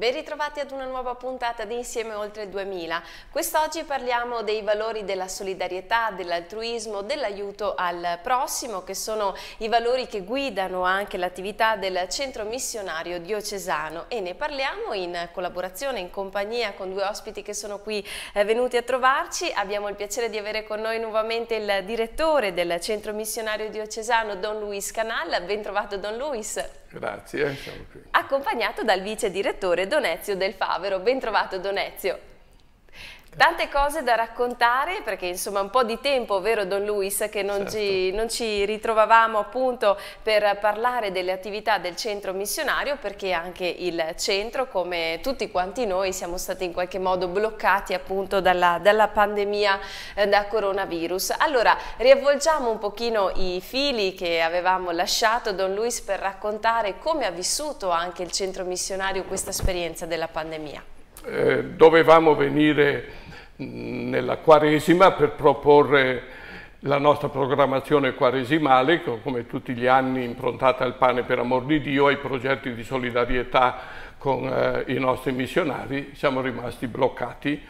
ben ritrovati ad una nuova puntata di Insieme Oltre 2000. Quest'oggi parliamo dei valori della solidarietà, dell'altruismo, dell'aiuto al prossimo, che sono i valori che guidano anche l'attività del Centro Missionario Diocesano, e ne parliamo in collaborazione, in compagnia con due ospiti che sono qui venuti a trovarci. Abbiamo il piacere di avere con noi nuovamente il direttore del Centro Missionario Diocesano, Don Luis Canal. Ben trovato, Don Luis. Grazie, siamo qui. Accompagnato dal vice direttore Don Ezio Del Favero. Ben trovato, Don Ezio. Tante cose da raccontare, perché insomma un po' di tempo, vero Don Luis, che non ci ritrovavamo appunto per parlare delle attività del centro missionario, perché anche il centro, come tutti quanti noi, siamo stati in qualche modo bloccati appunto dalla pandemia da coronavirus. Allora riavvolgiamo un pochino i fili che avevamo lasciato, Don Luis, per raccontare come ha vissuto anche il centro missionario questa esperienza della pandemia. Dovevamo venire nella Quaresima per proporre la nostra programmazione quaresimale, come tutti gli anni improntata al pane per amor di Dio, ai progetti di solidarietà con i nostri missionari. Siamo rimasti bloccati.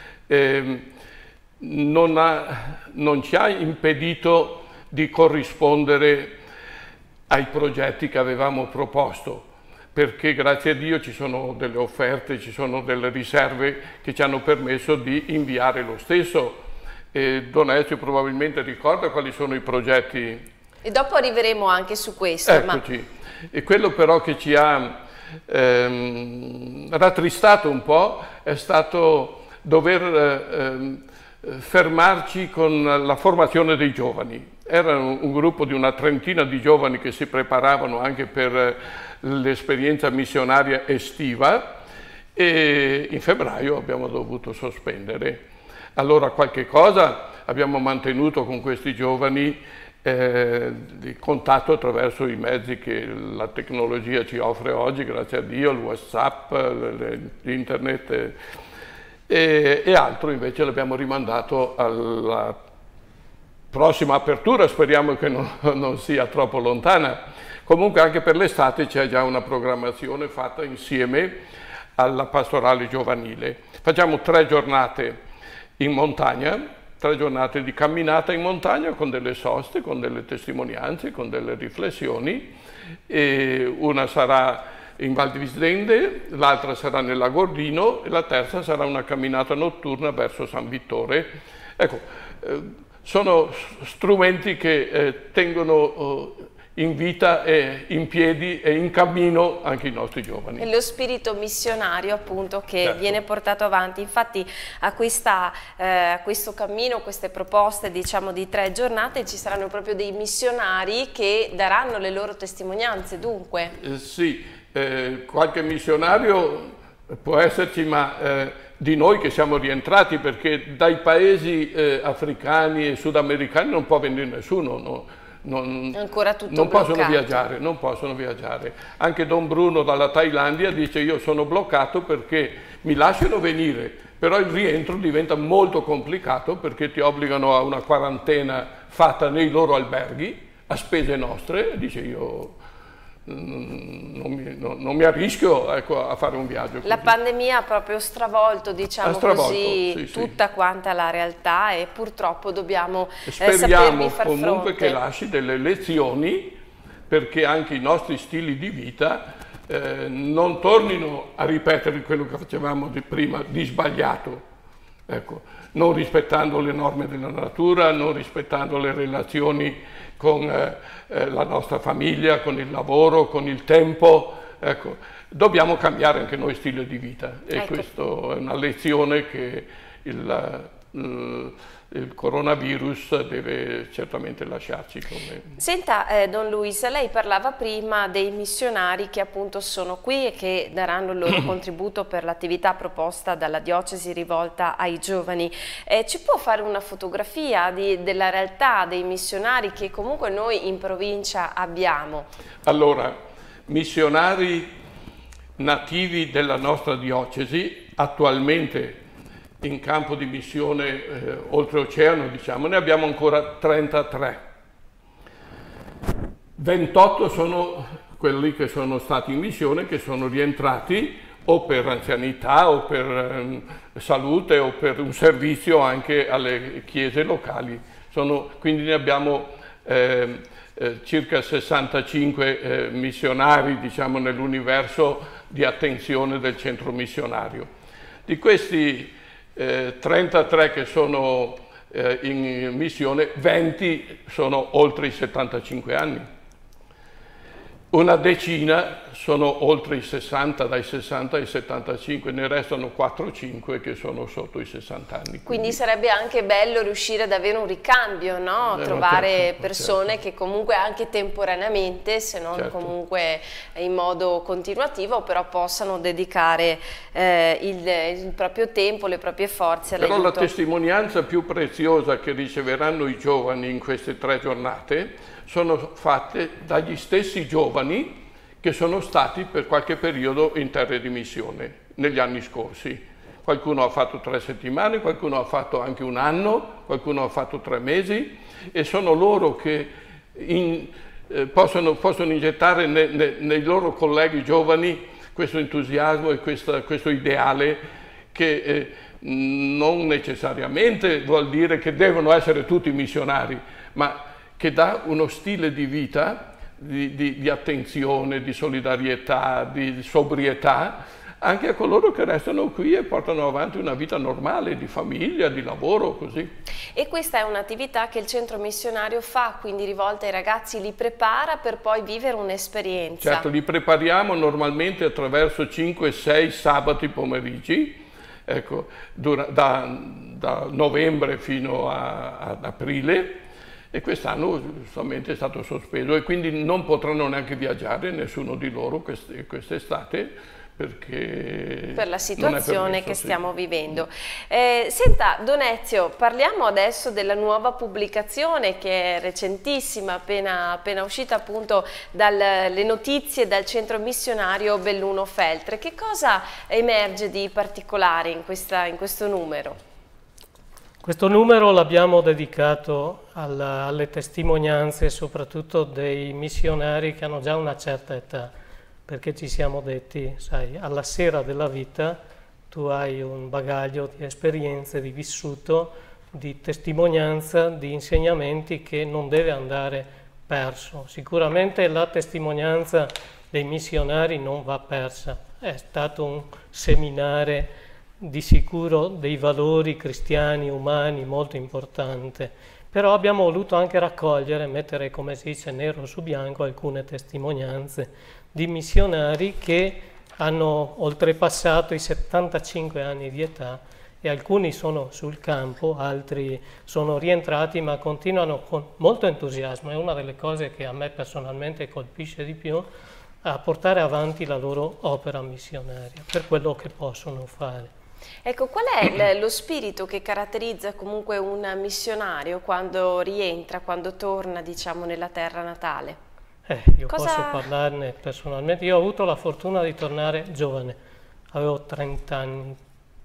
Non ci ha impedito di corrispondere ai progetti che avevamo proposto, perché grazie a Dio ci sono delle offerte, ci sono delle riserve che ci hanno permesso di inviare lo stesso. Don Ezio probabilmente ricorda quali sono i progetti. E dopo arriveremo anche su questo. Eccoci. E quello però che ci ha rattristato un po' è stato dover fermarci con la formazione dei giovani. Era un gruppo di una trentina di giovani che si preparavano anche per l'esperienza missionaria estiva, e in febbraio abbiamo dovuto sospendere. Allora qualche cosa abbiamo mantenuto con questi giovani di contatto attraverso i mezzi che la tecnologia ci offre oggi, grazie a Dio, il WhatsApp, l'internet, e altro invece l'abbiamo rimandato alla prossima apertura, speriamo che non sia troppo lontana. Comunque anche per l'estate c'è già una programmazione fatta insieme alla pastorale giovanile. Facciamo 3 giornate in montagna, 3 giornate di camminata in montagna con delle soste, con delle testimonianze, con delle riflessioni. E una sarà in Val di Visdende, l'altra sarà nel Lagordino e la terza sarà una camminata notturna verso San Vittore. Ecco, sono strumenti che tengono in vita e in piedi e in cammino anche i nostri giovani. E lo spirito missionario appunto che viene portato avanti. Infatti a questo cammino, queste proposte diciamo di 3 giornate, ci saranno proprio dei missionari che daranno le loro testimonianze, dunque. Sì, qualche missionario può esserci, ma di noi che siamo rientrati, perché dai paesi africani e sudamericani non può venire nessuno, no? Non possono viaggiare. Anche Don Bruno dalla Thailandia dice: io sono bloccato perché mi lasciano venire, però il rientro diventa molto complicato perché ti obbligano a una quarantena fatta nei loro alberghi a spese nostre. Dice: io non mi arrischio, ecco, a fare un viaggio così. La pandemia ha proprio stravolto, diciamo così, tutta quanta la realtà, e purtroppo dobbiamo speriamo far comunque fronte. Che lasci delle lezioni, perché anche i nostri stili di vita non tornino a ripetere quello che facevamo prima di sbagliato, ecco, non rispettando le norme della natura, non rispettando le relazioni con la nostra famiglia, con il lavoro, con il tempo. Ecco, dobbiamo cambiare anche noi stile di vita, e ecco, questa è una lezione che il coronavirus deve certamente lasciarci. Senta, Don Luis, lei parlava prima dei missionari che appunto sono qui e che daranno il loro contributo per l'attività proposta dalla diocesi rivolta ai giovani. Ci può fare una fotografia della realtà dei missionari che comunque noi in provincia abbiamo? Allora, missionari nativi della nostra diocesi, attualmente in campo di missione oltreoceano, diciamo, ne abbiamo ancora 33. 28 sono quelli che sono stati in missione, che sono rientrati, o per anzianità o per salute o per un servizio anche alle chiese locali. Quindi ne abbiamo circa 65 missionari, diciamo, nell'universo di attenzione del centro missionario. Di questi 33 che sono in missione, 20 sono oltre i 75 anni. Una decina sono oltre i 60, dai 60 ai 75, ne restano 4 o 5 che sono sotto i 60 anni. Quindi sarebbe anche bello riuscire ad avere un ricambio, no? Trovare certo, persone certo. che comunque anche temporaneamente, se non certo. comunque in modo continuativo, però possano dedicare il proprio tempo, le proprie forze all'aiuto. Però la testimonianza più preziosa che riceveranno i giovani in queste 3 giornate sono fatte dagli stessi giovani che sono stati per qualche periodo in terre di missione negli anni scorsi. Qualcuno ha fatto 3 settimane, qualcuno ha fatto anche un anno, qualcuno ha fatto 3 mesi, e sono loro che possono ingettare nei loro colleghi giovani questo entusiasmo e questo ideale che non necessariamente vuol dire che devono essere tutti missionari, ma che dà uno stile di vita, di attenzione, di solidarietà, di sobrietà, anche a coloro che restano qui e portano avanti una vita normale, di famiglia, di lavoro, così. E questa è un'attività che il centro missionario fa, quindi rivolta ai ragazzi, li prepara per poi vivere un'esperienza. Certo, li prepariamo normalmente attraverso 5-6 sabati pomeriggi, ecco, da novembre fino ad aprile. E quest'anno giustamente è stato sospeso e quindi non potranno neanche viaggiare nessuno di loro quest'estate, perché per la situazione che stiamo sì. vivendo. Senta Donezio, parliamo adesso della nuova pubblicazione che è recentissima, appena uscita appunto dalle notizie dal centro missionario Belluno Feltre. Che cosa emerge di particolare in questo numero? Questo numero l'abbiamo dedicato alle testimonianze soprattutto dei missionari che hanno già una certa età, perché ci siamo detti, sai, alla sera della vita tu hai un bagaglio di esperienze, di vissuto, di testimonianza, di insegnamenti che non deve andare perso. Sicuramente la testimonianza dei missionari non va persa, è stato un seminare di sicuro dei valori cristiani, umani, molto importante, però abbiamo voluto anche raccogliere, mettere, come si dice, nero su bianco alcune testimonianze di missionari che hanno oltrepassato i 75 anni di età e alcuni sono sul campo, altri sono rientrati, ma continuano con molto entusiasmo. È una delle cose che a me personalmente colpisce di più, a portare avanti la loro opera missionaria per quello che possono fare. Ecco, qual è lo spirito che caratterizza comunque un missionario quando rientra, quando torna, diciamo, nella terra natale? Io posso parlarne personalmente. Io ho avuto la fortuna di tornare giovane, avevo 30 anni,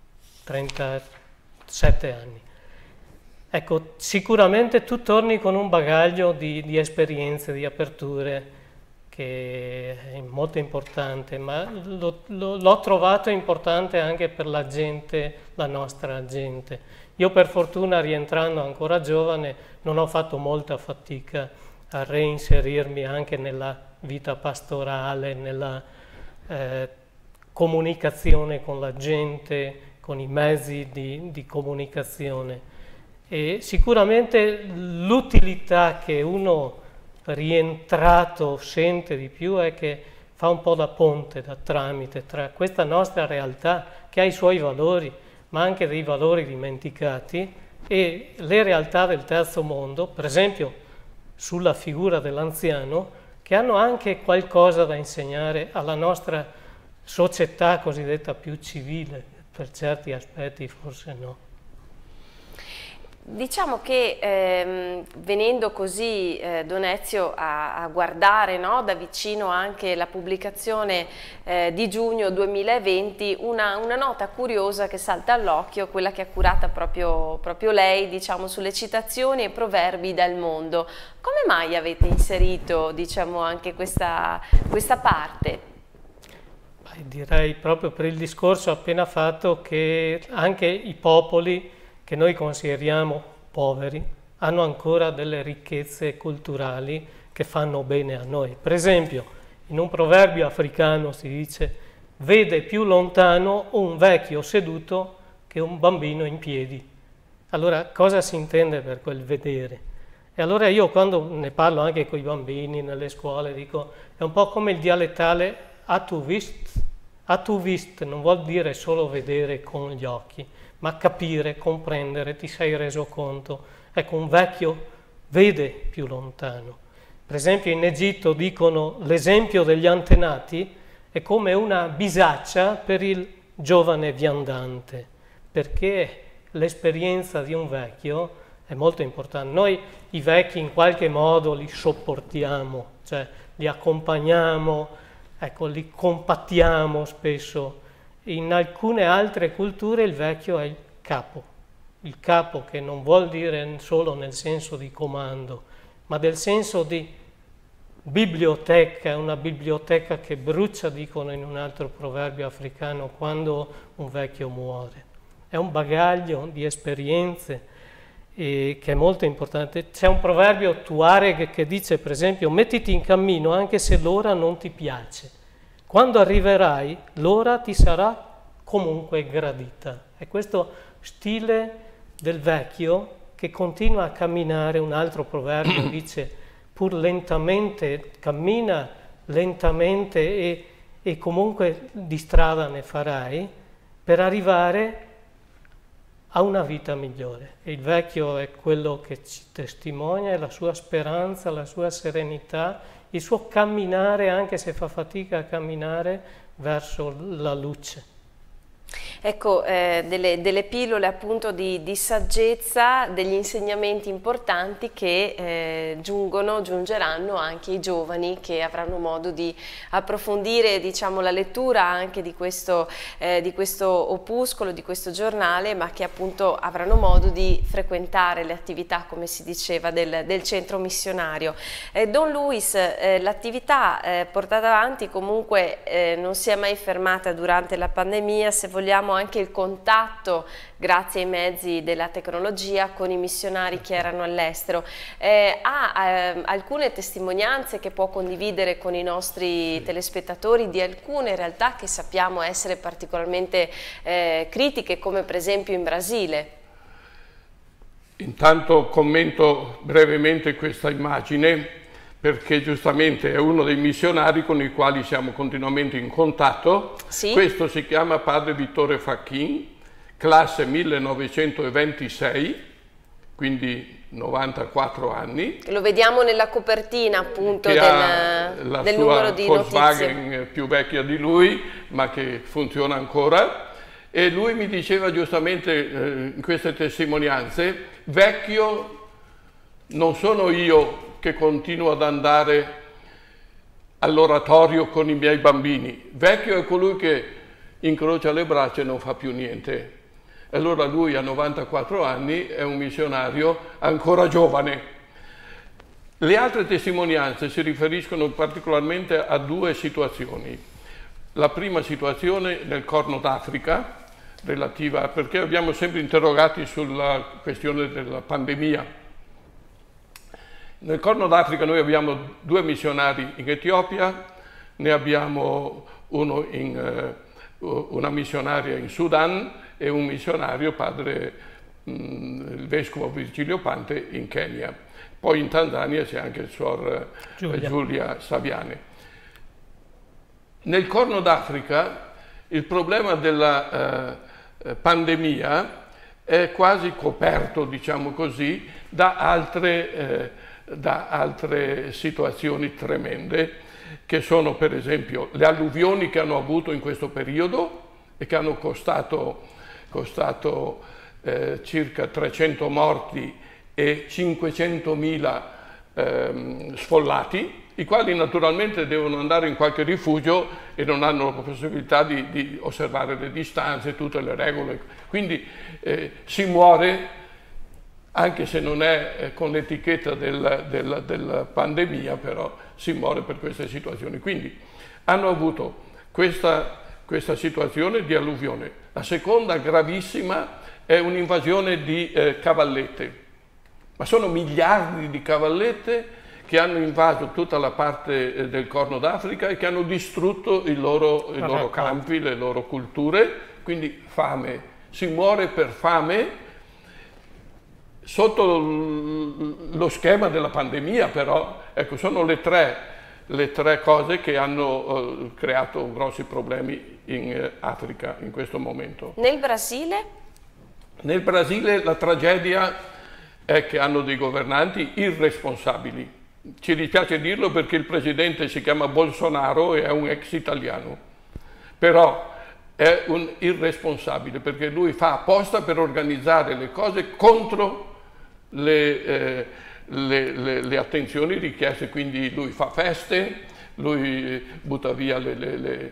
37 anni. Ecco, sicuramente tu torni con un bagaglio di esperienze, di aperture, che è molto importante, ma l'ho trovato importante anche per la gente, la nostra gente. Io per fortuna, rientrando ancora giovane, non ho fatto molta fatica a reinserirmi anche nella vita pastorale, nella comunicazione con la gente, con i mezzi di comunicazione. E sicuramente l'utilità che uno rientrato sente di più è che fa un po' da ponte, da tramite tra questa nostra realtà che ha i suoi valori, ma anche dei valori dimenticati, e le realtà del terzo mondo, per esempio sulla figura dell'anziano, che hanno anche qualcosa da insegnare alla nostra società cosiddetta più civile, per certi aspetti forse no. Diciamo che venendo così, Donezio, a guardare, no, da vicino anche la pubblicazione di giugno 2020, una nota curiosa che salta all'occhio, quella che ha curata proprio lei, diciamo, sulle citazioni e proverbi dal mondo. Come mai avete inserito, diciamo, anche questa parte? direi proprio per il discorso appena fatto che anche i popoli che noi consideriamo poveri hanno ancora delle ricchezze culturali che fanno bene a noi. Per esempio, in un proverbio africano si dice: vede più lontano un vecchio seduto che un bambino in piedi. Allora, cosa si intende per quel vedere? E allora io, quando ne parlo anche con i bambini nelle scuole, dico, è un po' come il dialettale "a tu vist". "A tu vist" non vuol dire solo vedere con gli occhi, ma capire, comprendere, ti sei reso conto. Ecco, un vecchio vede più lontano. Per esempio in Egitto dicono l'esempio degli antenati è come una bisaccia per il giovane viandante, perché l'esperienza di un vecchio è molto importante. Noi i vecchi in qualche modo li sopportiamo, cioè li accompagniamo, ecco, li compattiamo spesso. In alcune altre culture il vecchio è il capo che non vuol dire solo nel senso di comando, ma del senso di biblioteca, una biblioteca che brucia, dicono in un altro proverbio africano, quando un vecchio muore. È un bagaglio di esperienze che è molto importante. C'è un proverbio tuareg che dice, per esempio, mettiti in cammino anche se l'ora non ti piace. Quando arriverai, l'ora ti sarà comunque gradita. È questo stile del vecchio che continua a camminare. Un altro proverbio dice, pur lentamente, cammina lentamente e comunque di strada ne farai, per arrivare a una vita migliore. E il vecchio è quello che ci testimonia, è la sua speranza, la sua serenità, il suo camminare, anche se fa fatica a camminare, verso la luce. Ecco, delle pillole appunto di saggezza, degli insegnamenti importanti che giungeranno anche i giovani che avranno modo di approfondire, diciamo, la lettura anche di questo opuscolo, di questo giornale, ma che appunto avranno modo di frequentare le attività, come si diceva, del centro missionario. Don Luis, l'attività portata avanti comunque non si è mai fermata durante la pandemia, se vogliamo anche il contatto, grazie ai mezzi della tecnologia, con i missionari che erano all'estero. Ha alcune testimonianze che può condividere con i nostri telespettatori di alcune realtà che sappiamo essere particolarmente critiche, come per esempio in Brasile? Intanto commento brevemente questa immagine, perché giustamente è uno dei missionari con i quali siamo continuamente in contatto. Sì? Questo si chiama padre Vittore Facchin, classe 1926, quindi 94 anni. Lo vediamo nella copertina appunto del numero di Volkswagen notizie. più vecchia di lui, ma che funziona ancora. E lui mi diceva giustamente in queste testimonianze, vecchio non sono io che continuo ad andare all'oratorio con i miei bambini. Vecchio è colui che incrocia le braccia e non fa più niente. E allora lui a 94 anni è un missionario ancora giovane. Le altre testimonianze si riferiscono particolarmente a due situazioni. La prima situazione nel Corno d'Africa, relativa, perché abbiamo sempre interrogati sulla questione della pandemia. Nel Corno d'Africa noi abbiamo due missionari in Etiopia, ne abbiamo una missionaria in Sudan e un missionario, il vescovo Virgilio Pante, in Kenya. Poi in Tanzania c'è anche il suor Giulia Saviane. Nel Corno d'Africa il problema della pandemia è quasi coperto, diciamo così, da altre situazioni tremende, che sono per esempio le alluvioni che hanno avuto in questo periodo e che hanno costato circa 300 morti e 500.000 sfollati, i quali naturalmente devono andare in qualche rifugio e non hanno la possibilità di osservare le distanze, tutte le regole. Quindi si muore, anche se non è con l'etichetta della pandemia, però si muore per queste situazioni. Quindi hanno avuto questa questa situazione di alluvione. La seconda gravissima è un'invasione di cavallette, ma sono miliardi di cavallette che hanno invaso tutta la parte del Corno d'Africa e che hanno distrutto i loro campi, le loro culture, quindi fame, si muore per fame sotto lo schema della pandemia, però ecco, sono le tre cose che hanno creato grossi problemi in Africa in questo momento. Nel Brasile? Nel Brasile la tragedia è che hanno dei governanti irresponsabili. Ci dispiace dirlo perché il presidente si chiama Bolsonaro e è un ex italiano, però è un irresponsabile perché lui fa apposta per organizzare le cose contro le attenzioni richieste, quindi lui fa feste, lui butta via le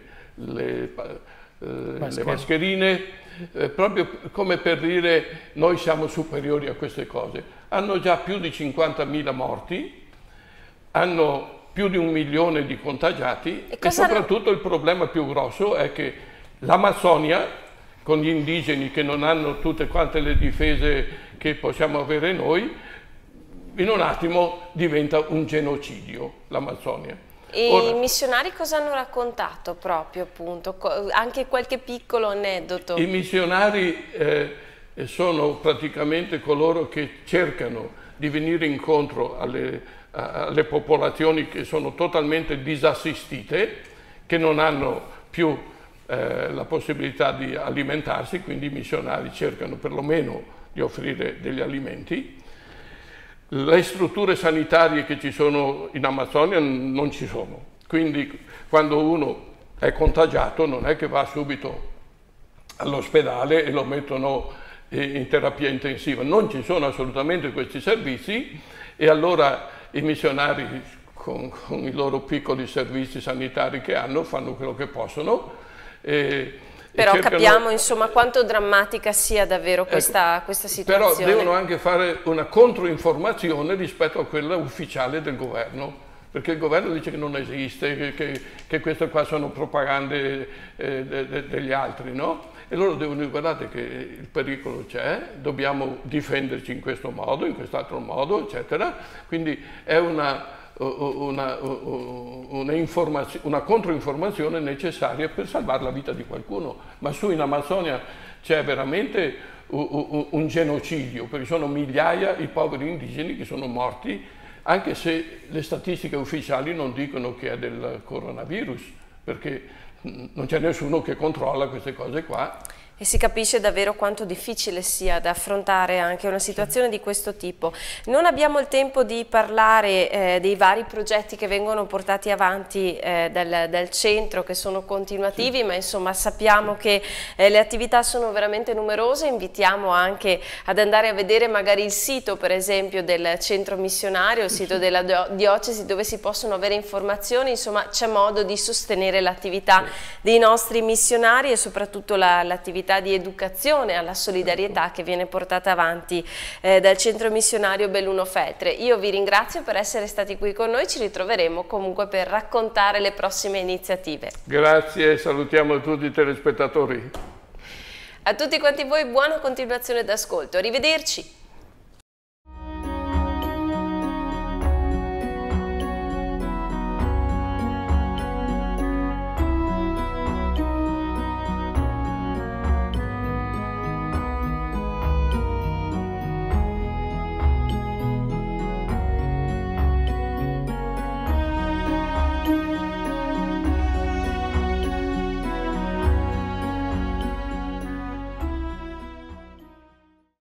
mascherine, proprio come per dire noi siamo superiori a queste cose. Hanno già più di 50.000 morti, hanno più di 1 milione di contagiati e soprattutto il problema più grosso è che l'Amazzonia, con gli indigeni che non hanno tutte quante le difese che possiamo avere noi, in un attimo diventa un genocidio l'Amazzonia. E i missionari cosa hanno raccontato proprio, appunto? Anche qualche piccolo aneddoto? I missionari sono praticamente coloro che cercano di venire incontro alle popolazioni che sono totalmente disassistite, che non hanno più la possibilità di alimentarsi, quindi i missionari cercano perlomeno di offrire degli alimenti. Le strutture sanitarie che ci sono in Amazzonia non ci sono, quindi quando uno è contagiato non è che va subito all'ospedale e lo mettono in terapia intensiva, non ci sono assolutamente questi servizi e allora i missionari con i loro piccoli servizi sanitari che hanno fanno quello che possono. Però capiamo insomma quanto drammatica sia davvero questa situazione. Però devono anche fare una controinformazione rispetto a quella ufficiale del governo, perché il governo dice che non esiste, che queste qua sono propagande degli altri, no? E loro devono dire guardate che il pericolo c'è, dobbiamo difenderci in questo modo, in quest'altro modo, eccetera. Quindi è una controinformazione necessaria per salvare la vita di qualcuno, ma su in Amazzonia c'è veramente un genocidio, perché sono migliaia i poveri indigeni che sono morti, anche se le statistiche ufficiali non dicono che è del coronavirus, perché non c'è nessuno che controlla queste cose qua. E si capisce davvero quanto difficile sia da affrontare anche una situazione di questo tipo. Non abbiamo il tempo di parlare dei vari progetti che vengono portati avanti dal centro, che sono continuativi, ma insomma sappiamo che le attività sono veramente numerose. Invitiamo anche ad andare a vedere magari il sito, per esempio, del centro missionario, il sito della diocesi, dove si possono avere informazioni. Insomma, c'è modo di sostenere l'attività dei nostri missionari e soprattutto l'attività di educazione alla solidarietà che viene portata avanti dal centro missionario Belluno Feltre. Io vi ringrazio per essere stati qui con noi, ci ritroveremo comunque per raccontare le prossime iniziative. Grazie, salutiamo tutti i telespettatori. A tutti quanti voi buona continuazione d'ascolto, arrivederci.